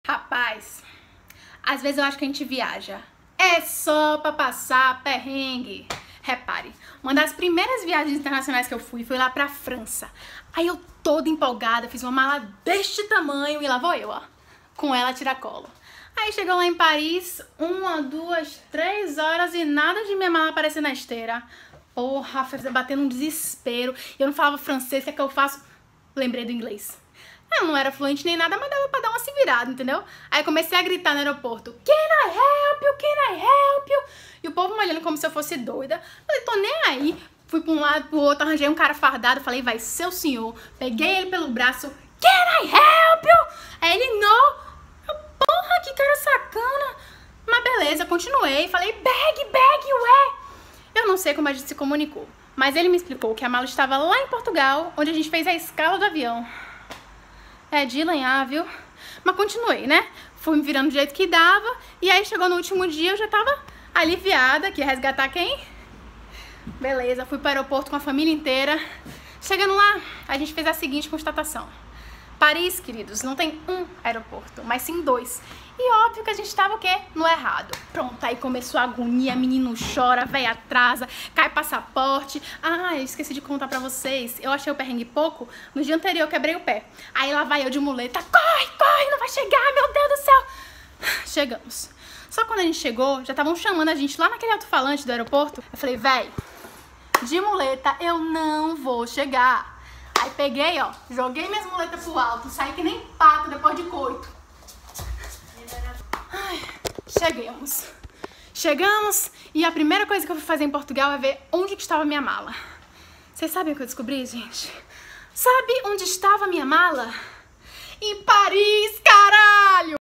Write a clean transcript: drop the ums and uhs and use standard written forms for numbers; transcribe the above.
Rapaz, às vezes eu acho que a gente viaja é só pra passar perrengue. Repare, uma das primeiras viagens internacionais que eu fui foi lá pra França. Aí eu toda empolgada, fiz uma mala deste tamanho e lá vou eu, ó, com ela a tiracolo. Aí chegou lá em Paris, 1, 2, 3 horas e nada de minha mala aparecer na esteira. Porra, batendo um desespero. Eu não falava francês, o que é que eu faço? Lembrei do inglês. Eu não era fluente nem nada, mas dava pra dar uma se virada, entendeu? Aí comecei a gritar no aeroporto: Can I help you? Can I help you? E o povo me olhando como se eu fosse doida. Falei, tô nem aí. Fui pra um lado, pro outro, arranjei um cara fardado. Falei, vai ser o senhor. Peguei ele pelo braço. Can I help you? Aí ele, não. Porra, que cara sacana. Mas beleza, continuei. Falei, bag, ué. Eu não sei como a gente se comunicou, mas ele me explicou que a mala estava lá em Portugal, onde a gente fez a escala do avião. É de lanhar, viu? Mas continuei, né? Fui me virando do jeito que dava. E aí chegou no último dia, eu já tava aliviada, que ia resgatar quem? Beleza, fui pro aeroporto com a família inteira. Chegando lá, a gente fez a seguinte constatação: Paris, queridos, não tem um aeroporto, mas sim 2. E óbvio que a gente tava o quê? No errado. Pronto, aí começou a agonia, menino chora, véia atrasa, cai passaporte. Ah, eu esqueci de contar pra vocês. Eu achei o perrengue pouco. No dia anterior eu quebrei o pé. Aí lá vai eu de muleta. Corre, não vai chegar, meu Deus do céu. Chegamos. Só quando a gente chegou, já estavam chamando a gente lá naquele alto-falante do aeroporto. Eu falei, véi, de muleta eu não vou chegar. Aí peguei, ó, joguei minhas muletas pro alto, saí que nem pato depois de coito. Ai, chegamos e a primeira coisa que eu fui fazer em Portugal é ver onde que estava a minha mala. Vocês sabem o que eu descobri, gente? Sabe onde estava a minha mala? Em Paris, caralho!